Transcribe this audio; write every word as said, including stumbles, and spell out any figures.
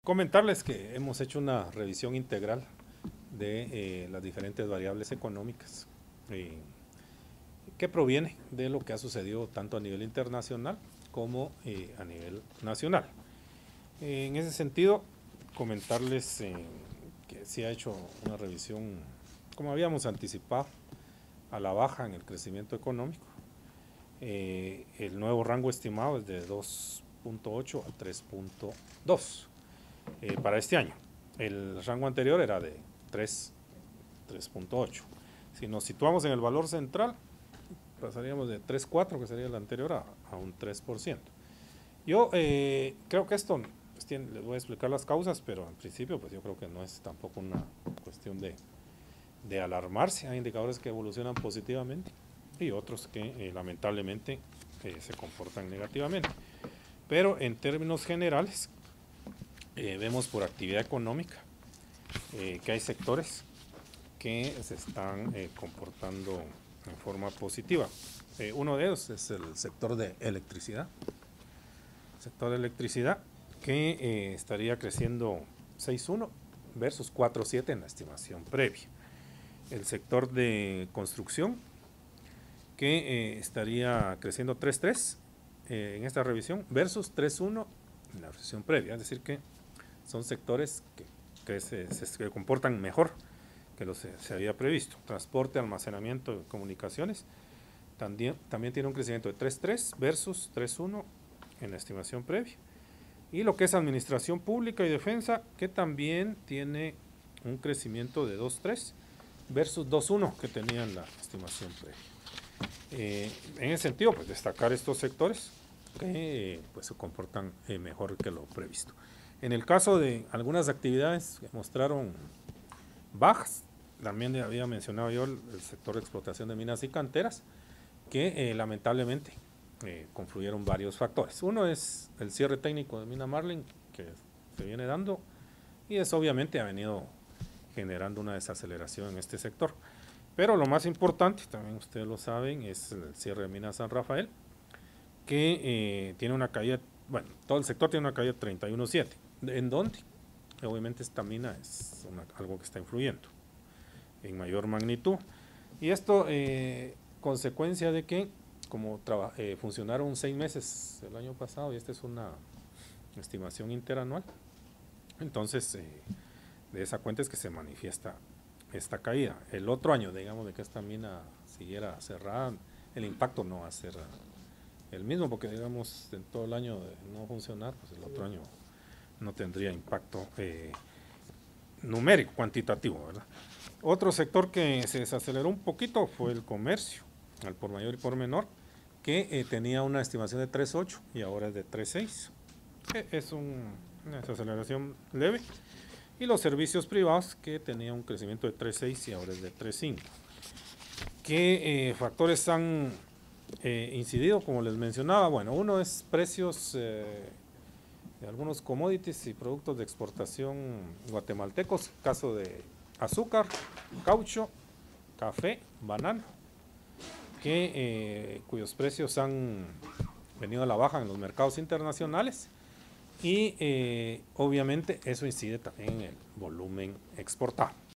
comentarles que hemos hecho una revisión integral de eh, las diferentes variables económicas eh, que proviene de lo que ha sucedido tanto a nivel internacional como eh, a nivel nacional. Eh, en ese sentido, comentarles eh, que se ha hecho una revisión, como habíamos anticipado, a la baja en el crecimiento económico. Eh, el nuevo rango estimado es de dos punto ocho a tres punto dos eh, para este año. El rango anterior era de tres punto ocho. Si nos situamos en el valor central, pasaríamos de tres punto cuatro, que sería el anterior, a, a un tres por ciento. Yo eh, creo que esto, pues, tiene, les voy a explicar las causas, pero en principio pues yo creo que no es tampoco una cuestión de, de alarmarse. Hay indicadores que evolucionan positivamente y otros que eh, lamentablemente eh, se comportan negativamente. Pero en términos generales, eh, vemos por actividad económica eh, que hay sectores que se están eh, comportando en forma positiva. Eh, uno de ellos es el sector de electricidad. El sector de electricidad que eh, estaría creciendo seis punto uno versus cuatro punto siete en la estimación previa. El sector de construcción que eh, estaría creciendo tres punto tres eh, en esta revisión versus tres punto uno en la revisión previa. Es decir que son sectores que, que se, se que comportan mejor que lo se, se había previsto. Transporte, almacenamiento y comunicaciones también, también tiene un crecimiento de tres punto tres versus tres punto uno en la estimación previa. Y lo que es administración pública y defensa, que también tiene un crecimiento de dos punto tres versus dos punto uno que tenía en la estimación previa. Eh, en ese sentido, pues destacar estos sectores que eh, pues, se comportan eh, mejor que lo previsto. En el caso de algunas actividades que mostraron bajas, también había mencionado yo el, el sector de explotación de minas y canteras, que eh, lamentablemente eh, confluyeron varios factores. Uno es el cierre técnico de Mina Marlin, que se viene dando, y eso obviamente ha venido generando una desaceleración en este sector. Pero lo más importante, también ustedes lo saben, es el cierre de Mina San Rafael, que eh, tiene una caída, bueno, todo el sector tiene una caída de treinta y uno punto siete. ¿En dónde? Obviamente esta mina es una, algo que está influyendo en mayor magnitud. Y esto, eh, consecuencia de que, como eh, funcionaron seis meses el año pasado, y esta es una estimación interanual, entonces eh, de esa cuenta es que se manifiesta esta caída. El otro año, digamos, de que esta mina siguiera cerrada, el impacto no va a ser el mismo, porque digamos, en todo el año de no funcionar, pues el otro año no tendría impacto eh, numérico, cuantitativo, ¿verdad? Otro sector que se desaceleró un poquito fue el comercio, al por mayor y por menor, que eh, tenía una estimación de tres punto ocho y ahora es de tres punto seis. Es un, una desaceleración leve. Y los servicios privados, que tenía un crecimiento de tres punto seis y ahora es de tres punto cinco. ¿Qué eh, factores han eh, incidido? Como les mencionaba, bueno, uno es precios eh, de algunos commodities y productos de exportación guatemaltecos, caso de azúcar, caucho, café, banano, que, eh, cuyos precios han venido a la baja en los mercados internacionales. Y eh, obviamente eso incide también en el volumen exportado.